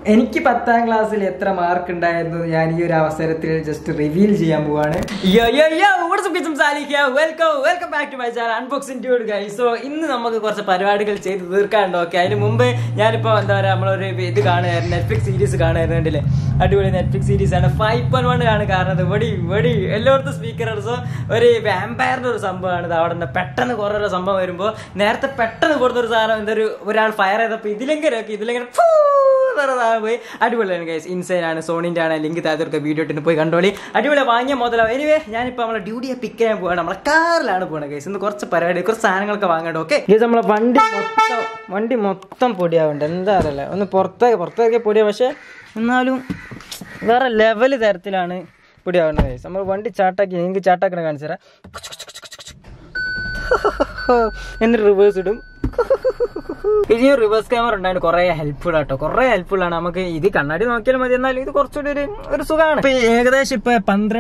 എനിക്ക് 10ാം ക്ലാസ്സിൽ എത്ര മാർക്ക് ഉണ്ടായിരുന്നു ഞാൻ ഈ ഒരു അവസരത്തിൽ ജസ്റ്റ് റിവീൽ ചെയ്യാൻ പോവാണ്. Welcome back to my channel unboxing dude guys. So ഇന്ന് നമുക്ക് കുറച്ച് പരിപാടികൾ ചെയ്ത് തീർക്കാനുണ്ട്. ഓക്കെ, അതിന് മുമ്പ് ഞാനിപ്പോ എന്താ പറയാ നമ്മളൊരു ഇത് കാണുമായിരുന്നു, നെറ്റ്ഫ്ലിക്സ് സീരീസ് കാണുമായിരുന്നു. കണ്ടില്ലേ, അടിപൊളി നെറ്റ്ഫ്ലിക്സ് സീരീസ് ആണ്. 5.1 ആണ് കാണുന്നത്. വെടി എല്ലായിടത്തും സ്പീക്കർ. സോ ഒരു വാമ്പയറിന്റെ ഒരു സംഭവമാണ്. അവിടെ തന്നെ പെട്ടെന്ന് കുറെ സംഭവം വരുമ്പോൾ നേരത്തെ പെട്ടെന്ന് കൊടുത്തൊരു സാധനം എന്തൊരു ഒരാൾ ഫയർ ചെയ്തപ്പോൾ ഇതിലെങ്കിലും പോയി അടിപൊളിയാണ് ഗൈസ്. ഇൻസൈൻ ആണ്. സോണിന്റെ ആണ്. ലിങ്ക് താഴെ വീഡിയോ ഇട്ടിട്ട് പോയി കണ്ടോളി. അടിപൊളി വാങ്ങിയ മുതലാവും. എനിവേ ഞാനിപ്പോ നമ്മളെ ഡ്യൂട്ടിയെ പിക്ക് ചെയ്യാൻ പോവാണ്. നമ്മളെ കാറിലാണ് പോകണം ഗൈസ്. ഇന്ന് കുറച്ച് പരിപാടി, കുറച്ച് സാധനങ്ങളൊക്കെ വാങ്ങണ്ട. ഓക്കെ ഗൈസ്, നമ്മളെ വണ്ടി മൊത്തം പൊടിയാവുന്നുണ്ട്. എന്താ അറിയില്ല, ഒന്ന് പുറത്തേക്ക് പൊടിയാ, പക്ഷെ എന്നാലും വേറെ ലെവല് തരത്തിലാണ് പൊടിയാവുന്നത് ഗൈസ്. നമ്മൾ വണ്ടി ചാട്ടാക്കി, നിങ്ങൾക്ക് ചാട്ടാക്കണ കാണിച്ചു തരാം. എന്നിട്ട് റിവേഴ്സ് ഇടും. ഈ റിവേഴ്സ് ക്യാമറ ഉണ്ടായിട്ട് കുറെ ഹെൽപ്ഫുൾ ആട്ടോ, കുറെ ഹെൽപ്ഫുൾ ആണ്. നമുക്ക് ഇത് കണ്ണാടി നോക്കിയാലും മതി, എന്നാലും ഇത് കുറച്ചുകൂടി ഒരു സുഖമാണ്. ഇപ്പൊ ഏകദേശം ഇപ്പൊ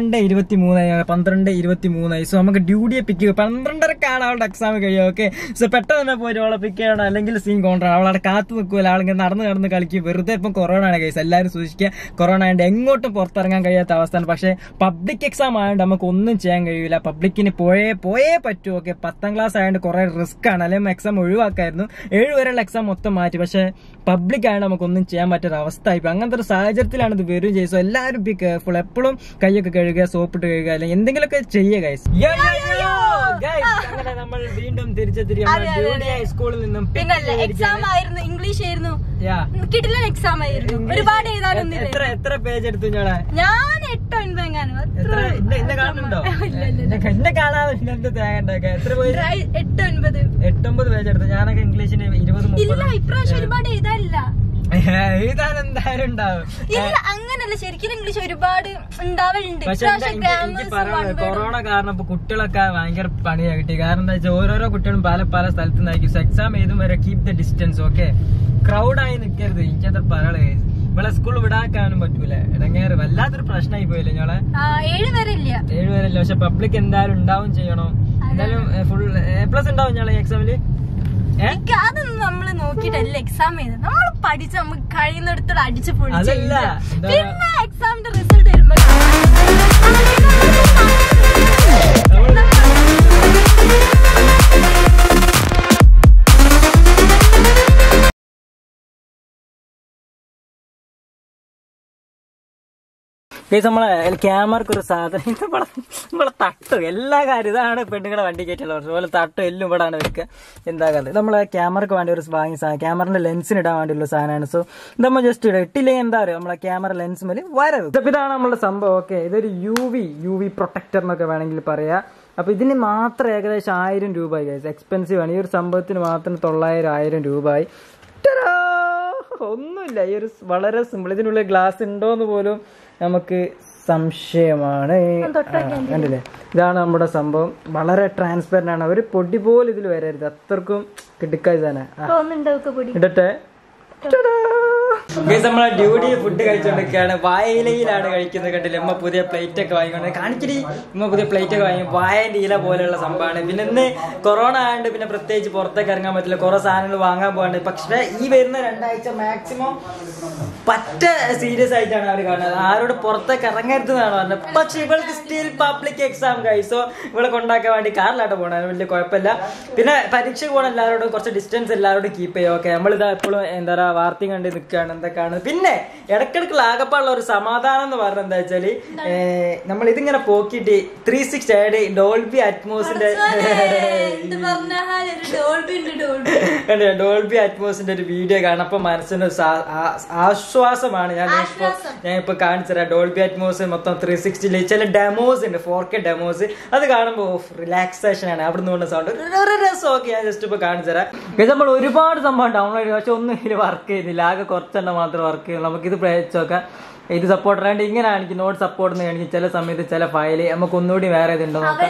12:23. സോ നമുക്ക് ഡ്യൂട്ടിയെ പിക്ക് ചെയ്യും. 12:30 അവളുടെ എക്സാം കഴിയും. ഓക്കെ, സോ പെട്ടെന്ന് തന്നെ പോയിട്ട് അവളെ പിക്ക് ചെയ്യണം, അല്ലെങ്കിൽ സീൻ കോൺട്രാ. അവളവിടെ കാത്തു നിൽക്കൂല, ആളിങ്ങനെ നടന്ന് കളിക്കും. വെറുതെ ഇപ്പം കൊറോണ ആണ് കേസ്, എല്ലാവരും സൂക്ഷിക്കുക. കൊറോണ ആയതുകൊണ്ട് എങ്ങോട്ടും പുറത്തിറങ്ങാൻ കഴിയാത്ത അവസ്ഥയാണ്. പക്ഷെ പബ്ലിക് എക്സാം ആയതുകൊണ്ട് നമുക്ക് ഒന്നും ചെയ്യാൻ കഴിയില്ല. പബ്ലിക്കിന് പോയേ പറ്റൂ. ഓക്കെ, 10ാം ക്ലാസ് ആയതുകൊണ്ട് കുറെ റിസ്ക് ആണ്, അല്ലെങ്കിൽ എക്സാം ഒഴിവാക്കായിരുന്നു. 7 വരെയുള്ള എക്സാം മൊത്തം മാറ്റി. പക്ഷെ പബ്ലിക് ആയതുകൊണ്ട് നമുക്കൊന്നും ചെയ്യാൻ പറ്റാത്ത അവസ്ഥ. ഇപ്പൊ അങ്ങനത്തെ ഒരു സാഹചര്യത്തിലാണ് ഇത് വരും ചെയ്യും. സോ എല്ലാവരും ബി കെയർഫുൾ. എപ്പോഴും കൈയൊക്കെ കഴുകുക, സോപ്പിട്ട് കഴുകുക, അല്ലെങ്കിൽ എന്തെങ്കിലുമൊക്കെ ചെയ്യുക ഗൈസ്. അങ്ങനെ നമ്മൾ വീണ്ടും തിരിച്ചെത്തിരി സ്കൂളിൽ നിന്നും. എക്സാം ആയിരുന്നു, ഇംഗ്ലീഷ് ആയിരുന്നു, കിട്ടില്ല എക്സാം ആയിരുന്നു. ഒരുപാട് എഴുതാനൊന്നും. എത്ര പേജ് എടുത്തു ഞാൻ 8-9 കാണുന്നുണ്ടോ? എന്നെ കാണാതെ തേങ്ങ ഉണ്ടാക്കുക. എത്ര പേജ്? 8-9 പേജ് എടുത്തു. ഞാനൊക്കെ ഇംഗ്ലീഷിന് 20-30. ഇപ്രാവശ്യം ഒരുപാട് എഴുതാനില്ല. എഴുതാൻ എന്തായാലും ഉണ്ടാവും. അങ്ങനല്ല, ശരിക്കും ഇംഗ്ലീഷ് ഒരുപാട് ഉണ്ടാവലുണ്ട്. പക്ഷെ എനിക്ക് പറയാനുള്ളത് കൊറോണ കാരണം ഇപ്പൊ കുട്ടികളൊക്കെ ഭയങ്കര പണിയാ കിട്ടി. കാരണം എന്താ വെച്ചാൽ ഓരോരോ കുട്ടികളും പല സ്ഥലത്ത് നിന്നായിരിക്കും എക്സാം എഴുതും വരെ. Keep the distance. ഓക്കെ, ക്രൗഡായി നിൽക്കരുത്. എനിക്കത് പറയണേ, ഇവിടെ സ്കൂൾ വിടാക്കാനും പറ്റൂല. ഇടങ്ങേറ് വല്ലാത്തൊരു പ്രശ്നമായി പോയില്ലേ ഞങ്ങളെ. 7 വരെ ഇല്ല. പക്ഷെ പബ്ലിക് എന്തായാലും ഉണ്ടാവും ചെയ്യണം. എന്തായാലും ഫുൾ A+ ഉണ്ടാവും ഞങ്ങളെ എക്സാമില്. അതൊന്നും നമ്മള് നോക്കിട്ടല്ല എക്സാം ചെയ്ത്, നമ്മൾ പഠിച്ച് നമുക്ക് കഴിയുന്നിടത്തോടെ അടിച്ചു പൊളിച്ച്. പിന്നെ എക്സാമിന്റെ റിസൾട്ട് വരുമ്പോ നമ്മളെ ക്യാമറക്ക് ഒരു സാധനം, നമ്മളെ തട്ട് എല്ലാ കാര്യം ഇതാണ്. പെണ്ണുങ്ങളെ വണ്ടി കയറ്റുള്ള അതുപോലെ തട്ടും എല്ലാം ഇവിടെ ആണ് വെക്കുക. എന്താ കാര്യം നമ്മളെ ക്യാമറക്ക് വേണ്ടി ഒരു വാങ്ങിയ സാധനം, ക്യാമറന്റെ ലെൻസിന് ഇടാൻ വേണ്ടിയുള്ള സാധനമാണ്. സോ ഇത് നമ്മൾ ജസ്റ്റ് ഇട്ടില്ലെങ്കിൽ എന്താ പറയുക, നമ്മളെ ക്യാമറ ലെൻസ് മേലെ വരവ്. ഇതാണ് നമ്മളുടെ സംഭവം. ഓക്കെ, ഇതൊരു UV പ്രൊട്ടക്ടർ എന്നൊക്കെ വേണമെങ്കിൽ പറയാം. അപ്പൊ ഇതിന് മാത്രം ഏകദേശം 1000 രൂപയായി ഗൈസ്. എക്സ്പെൻസീവ് ആണ്. ഈ ഒരു സംഭവത്തിന് മാത്രം 900-1000 രൂപയായി. ഒന്നുമില്ല, ഈ ഒരു വളരെ സിമ്പിൾ. ഇതിനുള്ളിൽ ഗ്ലാസ് ഉണ്ടോന്ന് പോലും നമുക്ക് സംശയമാണ്. കണ്ടില്ലേ, ഇതാണ് നമ്മുടെ സംഭവം. വളരെ ട്രാൻസ്പെറന്റ് ആണ്. ഒരു പൊടി പോലും ഇതിൽ വരരുത്, അത്രക്കും കിടക്കായി തന്നെ. ഇടട്ടെ. നമ്മളെ ഡ്യൂട്ടി ഫുഡ് കഴിച്ചുകൊണ്ടിരിക്കുകയാണ്. വായയിലയിലാണ് കഴിക്കുന്നത്. കണ്ടില്ലേ, അമ്മ പുതിയ പ്ലേറ്റ് ഒക്കെ വാങ്ങിക്കൊണ്ട് കാണിച്ചിട്ട് പുതിയ പ്ലേറ്റ് ഒക്കെ വാങ്ങി. വായന്റെ ഇല പോലെയുള്ള സംഭവമാണ്. പിന്നെ ഇന്ന് കൊറോണ ആയതുകൊണ്ട് പിന്നെ പ്രത്യേകിച്ച് പുറത്തേക്ക് ഇറങ്ങാൻ പറ്റില്ല. കുറെ സാധനങ്ങൾ വാങ്ങാൻ പോകാണ്ട്. പക്ഷെ ഈ വരുന്ന 2 ആഴ്ച മാക്സിമം സീരിയസ് ആയിട്ടാണ് അവർ കാണുന്നത്. ആരോട് പുറത്തേക്ക് ഇറങ്ങരുതെന്നാണ് പറഞ്ഞത്. പക്ഷെ ഇവൾക്ക് സ്റ്റിൽ പബ്ലിക് എക്സാം കഴിച്ചോ ഇവളെ കൊണ്ടാക്കാൻ വേണ്ടി കാറിലായിട്ട് പോകണം. വലിയ കുഴപ്പമില്ല. പിന്നെ പരീക്ഷ പോകണം. എല്ലാവരോടും കുറച്ച് ഡിസ്റ്റൻസ് എല്ലാവരോടും കീപ്പ് ചെയ്യുക. ഓക്കെ, നമ്മളിതാ എപ്പോഴും എന്താ പറയുക വാർത്തയും കണ്ട് നിൽക്കുകയാണ് എന്തൊക്കെയാണ്. പിന്നെ ഇടക്കിടക്ക് ആകപ്പാടുള്ള ഒരു സമാധാനം എന്ന് പറഞ്ഞത് എന്താ വെച്ചാല്, നമ്മൾ ഇതിങ്ങനെ പോക്കിയിട്ട് 360 ഡോൾബി അറ്റ്മോസിന്റെ ഒരു വീഡിയോ കാണുമ്പോൾ മനസ്സിന് ആശ്വാസമാണ്. ഞാൻ ഇപ്പൊ കാണിച്ചുതരാം. ഡോൾബി അറ്റ്മോസ് മൊത്തം 360 ചില ഡെമോസ് ഉണ്ട്, 4K ഡെമോസ്. അത് കാണുമ്പോൾ റിലാക്സേഷൻ ആണ്. അവിടെ നിന്ന് സൗണ്ട് ഒരു രസമൊക്കെ ഞാൻ ജസ്റ്റ് ഇപ്പൊ കാണിച്ചുതരാം. നമ്മൾ ഒരുപാട് സംഭവം ഡൗൺലോഡ് ചെയ്തു, പക്ഷെ ഒന്നും ഇതിൽ വർക്ക് ചെയ്യുന്നില്ല. ആകെ കുറച്ചെണ്ണം മാത്രം വർക്ക് ചെയ്യുന്നു. നമുക്കിത് പ്രയോഗിച്ച് നോക്കാം. ഇത് സപ്പോർട്ട് ആയതുകൊണ്ട് ഇങ്ങനെ കാണിക്കും. നോട്ട് സപ്പോർട്ട് എന്ന് കാണിക്കും. ചില സമയത്ത് ചില ഫയല് നമുക്ക് ഒന്നുകൂടി വേറെ ഏതുണ്ടോ നോക്കാം.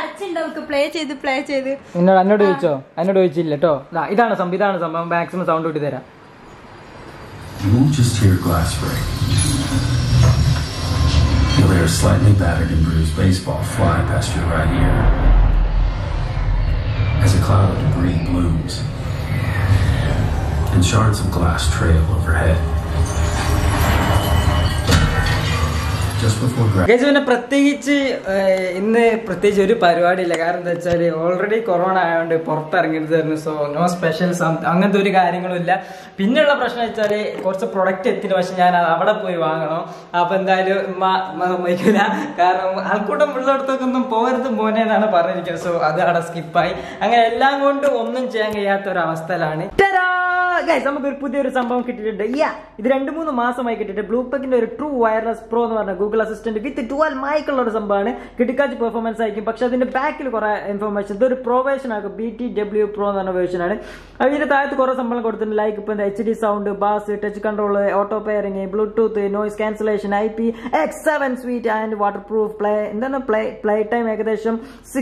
എന്നോട് ചോദിച്ചോ? എന്നോട് ചോദിച്ചില്ല കേട്ടോ. ഇതാണ് സംഭവം. മാക്സിമം സൗണ്ട് കൂട്ടി തരാം. You won't just hear glass break. You'll hear a slightly battered and bruised baseball fly past your right ear as a cloud of debris blooms and shards of glass trail overhead. before graduation. Guys പിന്നെ പ്രത്യേകിച്ച് ഇന്ന് പ്രത്യേകിച്ച് ഒരു പരിപാടിയില്ല. കാരണം എന്താ വെച്ചാൽ already corona ആയതുകൊണ്ട് പുറത്തിറങ്ങരുതായിരുന്നു. സോ നോ സ്പെഷ്യൽ അങ്ങനത്തെ ഒരു കാര്യങ്ങളും ഇല്ല. പിന്നെയുള്ള പ്രശ്നം വെച്ചാൽ കുറച്ച് പ്രൊഡക്റ്റ് എത്തില്ല, പക്ഷെ ഞാൻ അവിടെ പോയി വാങ്ങണം. അപ്പൊ എന്തായാലും സമ്മതിക്കില്ല, കാരണം ആൾക്കൂട്ടം ഉള്ളിടത്തൊക്കെ ഒന്നും പോകരുത് മോനെ എന്നാണ് പറഞ്ഞിരിക്കുന്നത്. സോ അത് അവിടെ സ്കിപ്പായി. അങ്ങനെ എല്ലാം കൊണ്ടും ഒന്നും ചെയ്യാൻ കഴിയാത്ത ഒരു അവസ്ഥയിലാണ്. നമുക്കൊരു പുതിയൊരു സംഭവം കിട്ടിയിട്ടുണ്ട്. ഇത് 2-3 മാസമായി കിട്ടിയിട്ട് ബ്ലൂപെക്കിന്റെ ഒരു ട്രൂ വയർലെസ് പ്രോ എന്ന് പറഞ്ഞ ഗൂഗിൾ അസിസ്റ്റന്റ് വിത്ത് 12 മൈക്കുള്ള ഒരു സംഭവമാണ്. കിട്ടിക്കാച്ച് പെർഫോമൻസ് ആയിരിക്കും, പക്ഷെ അതിന്റെ ബാക്കിൽ കുറെ ഇൻഫർമേഷൻ. ഇതൊരു പ്രോ വേർഷൻ ആക്കും, BTW Pro എന്ന് പറഞ്ഞ വേർഷൻ ആണ്. ഇതിന്റെ താഴത്ത് കുറെ സംഭവം കൊടുത്തിട്ടുണ്ട്, ലൈക്ക് ഇപ്പൊ HD sound, bass, touch control, auto pairing, bluetooth, noise cancellation, IPX7 sweat and waterproof. Play time ഏകദേശം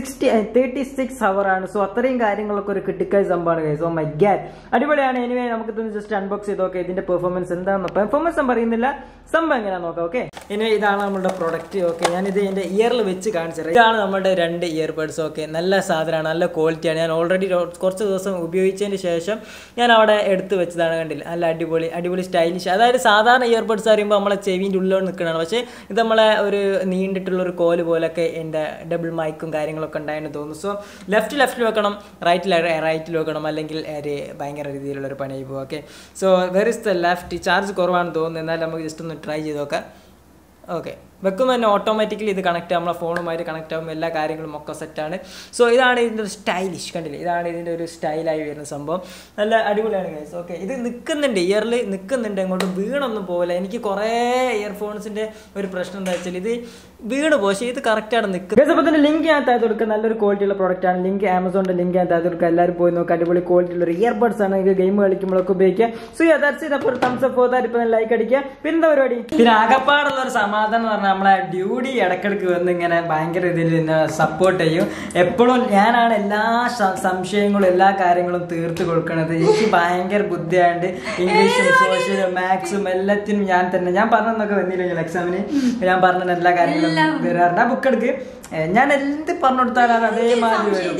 36 hour ആണ്. സോ അത്രയും കാര്യങ്ങളൊക്കെ ഒരു കിട്ടിക്കാച്ച് സംഭവമാണ്. സോ മൈ ഗാഡ്, അടിപൊളിയാണ്. എനിവേ നമുക്ക് ജസ്റ്റ് അൺബോക്സ് ചെയ്ത് നോക്കാം ഇതിന്റെ പെർഫോമൻസ് എന്താണെന്ന്. പെർഫോമൻസ് ഞാൻ പറയുന്നില്ല, സംഭവം എങ്ങനെയാ നോക്കാം. ഓക്കെ, ഇനി ഇതാണ് നമ്മുടെ പ്രൊഡക്റ്റ്. ഓക്കെ, ഞാനിത് എന്റെ ഇയറിൽ വെച്ച് കാണിച്ചത്. ഇതാണ് നമ്മുടെ 2 ഇയർബഡ്സ്. ഓക്കെ, നല്ല സാധനമാണ്, നല്ല ക്വാളിറ്റിയാണ്. ഞാൻ ഓൾറെഡി കുറച്ച് ദിവസം ഉപയോഗിച്ചതിന് ശേഷം ഞാൻ അവിടെ എടുത്ത് വെച്ചതാണ്. കണ്ടില്ല, നല്ല അടിപൊളി സ്റ്റൈലിഷ്. അതായത് സാധാരണ ഇയർബഡ്സ് അറിയുമ്പോൾ നമ്മളെ ചെവിൻ്റെ ഉള്ളിലോട്ട് നിൽക്കുന്നതാണ്, പക്ഷേ ഇത് നമ്മളെ ഒരു നീണ്ടിട്ടുള്ള ഒരു കോല് പോലൊക്കെ എൻ്റെ ഡബിൾ മൈക്കും കാര്യങ്ങളൊക്കെ ഉണ്ടായെന്ന് തോന്നുന്നു. സോ ലെഫ്റ്റിൽ വെക്കണം, റൈറ്റിൽ വെക്കണം, അല്ലെങ്കിൽ ഭയങ്കര രീതിയിലുള്ള ഒരു പണി പോകും. Okay, so where is the left. Charge കുറവാണെന്ന് തോന്നുന്നു, എന്നാൽ നമുക്ക് ജസ്റ്റ് ഒന്ന് ട്രൈ ചെയ്ത് നോക്കാം. ഓക്കെ, വെക്കുമ്പോൾ തന്നെ ഓട്ടോമാറ്റിക്കലി ഇത് കണക്ട് ആകും, നമ്മളെ ഫോണുമായിട്ട് കണക്ട് ആകുമ്പോൾ എല്ലാ കാര്യങ്ങളും ഒക്കെ സെറ്റാണ്. സോ ഇതാണ് ഇതിൻ്റെ ഒരു സ്റ്റൈലിഷ്, കണ്ടില്ലേ, ഇതാണ് ഇതിൻ്റെ ഒരു സ്റ്റൈലായി വരുന്ന സംഭവം. നല്ല അടിപൊളിയാണ് ഗൈസ്. ഓക്കെ, ഇത് നിൽക്കുന്നുണ്ട്, ഇയറിൽ നിൽക്കുന്നുണ്ട്, അങ്ങോട്ട് വീണൊന്നും പോകില്ല. എനിക്ക് കുറേ ഇയർഫോൺസിൻ്റെ ഒരു പ്രശ്നം എന്താ വെച്ചാൽ ഇത് വീണ് പോകും, പക്ഷേ ഇത് കറക്റ്റാണ് നിൽക്കുന്നത്. അപ്പോൾ ഇതിൻ്റെ ലിങ്ക് ഞാൻ താഴത്ത് കൊടുക്കുക, നല്ലൊരു ക്വാളിറ്റിയുള്ള പ്രോഡക്റ്റാണ്. ലിങ്ക് ആമസോണിൻ്റെ ലിങ്ക് ഞാൻ താഴത്ത് കൊടുക്കുക, എല്ലാവരും പോയി നോക്കുക. അടിപൊളി ക്വാളിറ്റിയുള്ള ഒരു ഇയർബഡ്സ് ആണ്, നിങ്ങൾക്ക് ഗെയിം കളിക്കുമ്പോഴൊക്കെ ഉപയോഗിക്കുക. So that's it. അപ്പോൾ ഒരു തംസ് അപ്പ് പോകാൻ ഇപ്പം ലൈക്ക് അടിക്കുക. പിന്നെ എന്താ പരിപാടി, പിന്നെ ആകപ്പാടുള്ള ഒരു സമാധാനം എന്ന് പറഞ്ഞാൽ നമ്മളെ ഡ്യൂഡി ഇടക്കിടക്ക് വന്ന് ഇങ്ങനെ ഭയങ്കര ഇതിൽ സപ്പോർട്ട് ചെയ്യും. എപ്പോഴും ഞാനാണ് എല്ലാ സംശയങ്ങളും എല്ലാ കാര്യങ്ങളും തീർത്ത് കൊടുക്കണത്. എനിക്ക് ഭയങ്കര ബുദ്ധിയായിട്ട് ഇംഗ്ലീഷും സോഷ്യലും മാത്സും എല്ലാത്തിനും ഞാൻ പറഞ്ഞൊക്കെ വന്നില്ലെങ്കിൽ എക്സാമിന് ഞാൻ പറഞ്ഞ എല്ലാ കാര്യങ്ങളും വരാറുണ്ട്. ആ ബുക്ക് എടുക്ക്, ഞാൻ എന്ത് പറഞ്ഞു കൊടുത്താലും അതേമാതിരി വരും.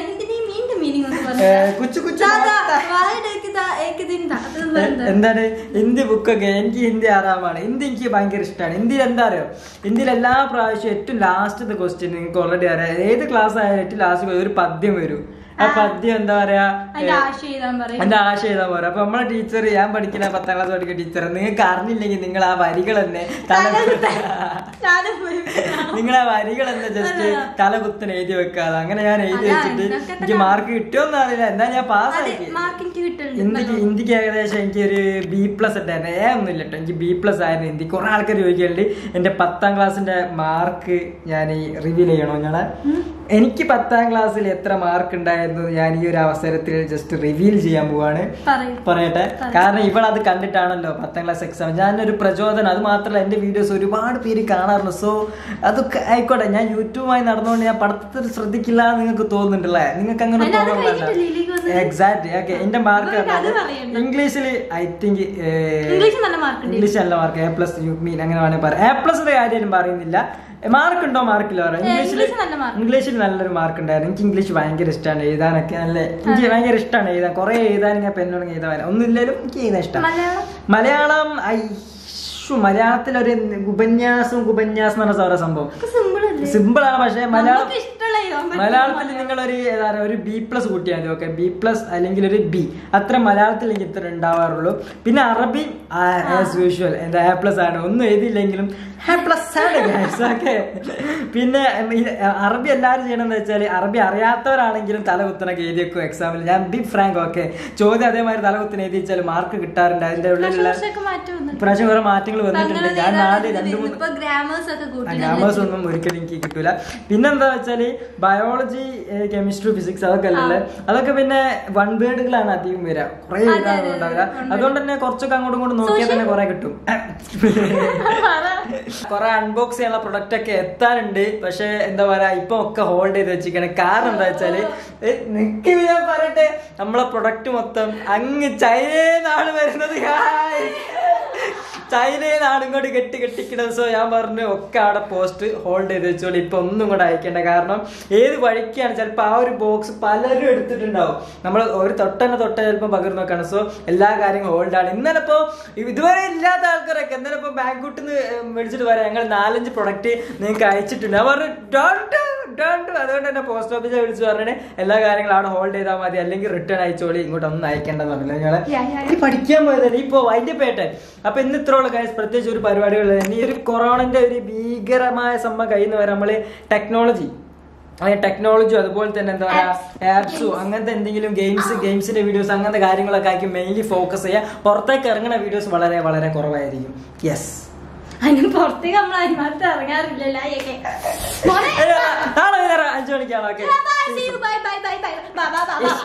എന്താണ് ഹിന്ദി ബുക്കൊക്കെ, എനിക്ക് ഹിന്ദി ആറാമാണ്. ഹിന്ദി എനിക്ക് ഭയങ്കര ഇഷ്ടമാണ്. ഹിന്ദിയിൽ എന്താ അറിയോ, ഹിന്ദിയിൽ എല്ലാ പ്രാവശ്യവും ഏറ്റവും ലാസ്റ്റത്തെ ക്വസ്റ്റ്യൻ നിങ്ങൾക്ക് ഓൾറെഡി അറിയാം. ഏത് ക്ലാസ് ആയാലും ഏറ്റവും ലാസ്റ്റ് ഒരു പദ്യം വരും. ആ പദ്യം എന്താ പറയാ, എന്റെ ആശ എഴുതാൻ പോരാ. അപ്പൊ നമ്മളെ ടീച്ചർ, ഞാൻ പഠിക്കുന്ന 10ാം ക്ലാസ് പഠിക്കുന്ന ടീച്ചർ, നിങ്ങൾക്ക് അറിഞ്ഞില്ലെങ്കിൽ നിങ്ങൾ ആ വരികൾ തന്നെ ജസ്റ്റ് തലകുത്തനെ എഴുതി വെക്കാതെ. അങ്ങനെ ഞാൻ എഴുതി വെച്ചിട്ട് എനിക്ക് മാർക്ക് കിട്ടുമെന്ന് അറിയില്ല, എന്താ ഞാൻ പാസ്സാക്കി. ഹിന്ദിക്ക് ഏകദേശം എനിക്ക് ഒരു B+ ഉണ്ടായിരുന്നു. ഒന്നും ഇല്ല കേട്ടോ, എനിക്ക് B+ ആയിരുന്നു ഹിന്ദി. കുറെ ആൾക്കാർ ചോദിക്കലുണ്ട് എന്റെ 10ാം ക്ലാസ്സിന്റെ മാർക്ക് ഞാൻ റിവീൽ ചെയ്യണോ. എനിക്ക് 10ാം ക്ലാസ്സിൽ എത്ര മാർക്ക് ഉണ്ടായിരുന്നു ഞാൻ ഈ ഒരു അവസരത്തിൽ ജസ്റ്റ് റിവീൽ ചെയ്യാൻ പോവാണ്. പറയട്ടെ, കാരണം ഇവളത് കണ്ടിട്ടാണല്ലോ 10ാം ക്ലാസ് എക്സാം. ഞാനൊരു പ്രചോദനം. അത് മാത്രമല്ല, എന്റെ വീഡിയോസ് ഒരുപാട് പേര് കാണാറുണ്ട്. സോ അതൊക്കെ ആയിക്കോട്ടെ, ഞാൻ യൂട്യൂബുമായി നടന്നുകൊണ്ട് ഞാൻ പഠിത്തത്തിൽ ശ്രദ്ധിക്കില്ല എന്ന് നിങ്ങൾക്ക് തോന്നുന്നുണ്ടല്ലേ? നിങ്ങൾക്ക് അങ്ങനെ തോന്നുന്നില്ല. എക്സാക്ട്. ഓക്കെ, എന്റെ മാർക്ക് ഇംഗ്ലീഷിൽ ഐ തിങ്ക് ഇംഗ്ലീഷ് നല്ല മാർക്ക് A+ യു മീൻ അങ്ങനെ വേണമെങ്കിൽ പറയാം. A+ന്റെ കാര്യം പറയുന്നില്ല. മാർക്ക് ഉണ്ടോ മാർക്കില്ല പറയാം. ഇംഗ്ലീഷിൽ നല്ലൊരു മാർക്ക് ഉണ്ടായിരുന്നു. എനിക്ക് ഇംഗ്ലീഷ് ഭയങ്കര ഇഷ്ടമാണ് എഴുതാനൊക്കെ. എനിക്ക് ഭയങ്കര ഇഷ്ടമാണ് എഴുതാൻ. കുറെ എഴുതാൻ ഞാൻ പെണ്ണുണ്ടെങ്കിൽ എഴുതാൻ ഒന്നുമില്ലേലും എനിക്ക് എഴുതാൻ ഇഷ്ടം. മലയാളം മലയാളത്തിലൊരു ഉപന്യാസം എന്ന് പറഞ്ഞ സംഭവം സിമ്പിൾ ആണ്. പക്ഷെ മലയാളത്തിൽ നിങ്ങളൊരു ഒരു B+ കൂട്ടിയാൽ മതി. ഓക്കെ, B+ അല്ലെങ്കിൽ ഒരു B, അത്ര മലയാളത്തിൽ എനിക്ക് ഇത്ര ഉണ്ടാവാറുള്ളൂ. പിന്നെ അറബി ആസ് യൂഷ്വൽ എന്താ A+ ആണ്. ഒന്നും എഴുതിയില്ലെങ്കിലും A+ ആണ്. ഓക്കെ, പിന്നെ അറബി എല്ലാവരും ചെയ്യണമെന്ന് വെച്ചാൽ, അറബി അറിയാത്തവരാണെങ്കിലും തലകുത്തനൊക്കെ എഴുതി വെക്കും എക്സാമിൽ. ഞാൻ ബി ഫ്രാങ്ക്. ഓക്കെ, ചോദ്യം അതേമാതിരി തലകുത്തന എഴുതി വെച്ചാൽ മാർക്ക് കിട്ടാറുണ്ട്. അതിന്റെ ഉള്ളിലുള്ള പ്രാവശ്യം കുറെ മാറ്റങ്ങൾ വന്നിട്ടുണ്ട്. ഞാൻ 2-3 ഗ്രാമേഴ്സ് ഒന്നും ഒരിക്കലും എനിക്ക് കിട്ടൂല. പിന്നെന്താ വെച്ചാല് ബയോളജി, കെമിസ്ട്രി, ഫിസിക്സ് അതൊക്കെ അല്ലല്ലേ, അതൊക്കെ പിന്നെ 1 വേർഡുകളാണ് അധികം വരിക. കുറെ എഴുതാനുണ്ടാവുക. അതുകൊണ്ട് തന്നെ കുറച്ചൊക്കെ അങ്ങോട്ടും ഇങ്ങോട്ടും നോക്കിയാൽ തന്നെ കുറെ കിട്ടും. കുറെ അൺബോക്സ് ചെയ്യാനുള്ള പ്രൊഡക്റ്റ് ഒക്കെ എത്താനുണ്ട്. പക്ഷെ എന്താ പറയാ, ഇപ്പൊ ഒക്കെ ഹോൾഡ് ചെയ്ത് വെച്ചിരിക്കണ. കാരണം എന്താ വെച്ചാല്, നിക്ക് ഞാൻ പറയട്ടെ, നമ്മളെ പ്രൊഡക്റ്റ് മൊത്തം അങ്ങ് ചൈനയിൽ നിന്നാണ് വരുന്നത്. ചൈനയിൽ നിന്നാണ് ഇങ്ങോട്ട് കെട്ടിക്കിടത്. സോ ഞാൻ പറഞ്ഞു ഒക്കെ അവിടെ പോസ്റ്റ് ഹോൾഡ് ചെയ്ത് വെച്ചോളൂ, ഇപ്പൊ ഒന്നും കൂടെ അയക്കേണ്ട. കാരണം ഏത് വഴിക്കാണ് ചിലപ്പോൾ ആ ഒരു ബോക്സ് പലരും എടുത്തിട്ടുണ്ടാവും, നമ്മൾ ഒരു തൊട്ട ചിലപ്പോൾ പകർന്നു നോക്കാണ്. സോ എല്ലാ കാര്യങ്ങളും ഹോൾഡാണ്. ഇന്നലെ ഇപ്പോ ഇതുവരെ ഇല്ലാത്ത ആൾക്കാരൊക്കെ ഇന്നലെ ഇപ്പൊ ബാങ്കൂട്ടിൽ നിന്ന് മേടിച്ചിട്ട് പറയാം, ഞങ്ങൾ 4-5 പ്രൊഡക്റ്റ് നിങ്ങൾക്ക് അയച്ചിട്ടുണ്ട്. ഞാൻ പറഞ്ഞു അതുകൊണ്ട് തന്നെ പോസ്റ്റ് ഓഫീസിൽ വിളിച്ച് പറഞ്ഞേ എല്ലാ കാര്യങ്ങളും അവിടെ ഹോൾഡ് ചെയ്താൽ മതി, അല്ലെങ്കിൽ റിട്ടേൺ അയച്ചോളി, ഇങ്ങോട്ടൊന്നും അയക്കേണ്ടെന്ന് പറഞ്ഞില്ല. ഞങ്ങള് പഠിക്കാൻ പോയതല്ലേ ഇപ്പൊ വൈൻഡ് പേട്ടെ. അപ്പൊ ഇന്ന് ഇത്രയുള്ള കാര്യം, പ്രത്യേകിച്ച് ഒരു പരിപാടികൾ. ഇനി ഒരു കൊറോണന്റെ ഒരു ഭീകരമായ സംഭവം കഴിയുന്ന വരെ നമ്മള് ടെക്നോളജി അതുപോലെ തന്നെ എന്താ പറയാ ആപ്സും അങ്ങനത്തെ എന്തെങ്കിലും ഗെയിംസിന്റെ വീഡിയോസ് അങ്ങനത്തെ കാര്യങ്ങളൊക്കെ ആയിരിക്കും മെയിൻലി ഫോക്കസ് ചെയ്യുക. പുറത്തേക്ക് ഇറങ്ങുന്ന വീഡിയോസ് വളരെ വളരെ കുറവായിരിക്കും. യെസ്, അതിന് പുറത്തേക്ക് നമ്മൾ അതിനകത്ത് ഇറങ്ങാറില്ലല്ലോ. നാളെ 5 മണിക്കാണ്. ഓക്കെ.